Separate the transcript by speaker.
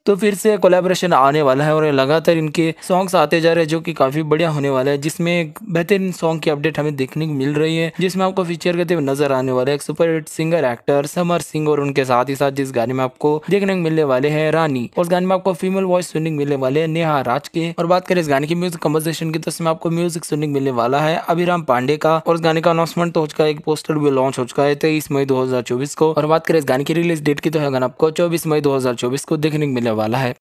Speaker 1: तो फिर से कोलैबोरेशन आने वाला है और लगातार इनके सॉन्ग्स आते जा रहे हैं जो कि काफी बढ़िया होने वाला है, जिसमें एक बेहतरीन सॉन्ग की अपडेट हमें देखने को मिल रही है, जिसमें आपको फीचर करते हुए नजर आने वाला है एक super hit singer actor Samar Singh, और उनके साथ ही साथ जिस गाने में आपको देखने को मिलने वाले हैं रानी, और उस गाने में आपको फीमेल वॉइस सुनने को मिलने वाले हैं नेहा राज के। और बात करें इस गाने की म्यूजिक कंपोजिशन की तो इसमें आपको म्यूजिक सुनने को मिलने वाला है अभिराम पांडे का, और इस गाने का अनाउंसमेंट तो हो चुका है, एक पोस्टर भी लॉन्च हो चुका है 23 मई 2024 को। और बात करें इस गाने की रिलीज डेट की तो है गाना आपको 24 मई 2024 को देखने को मिलने वाला है।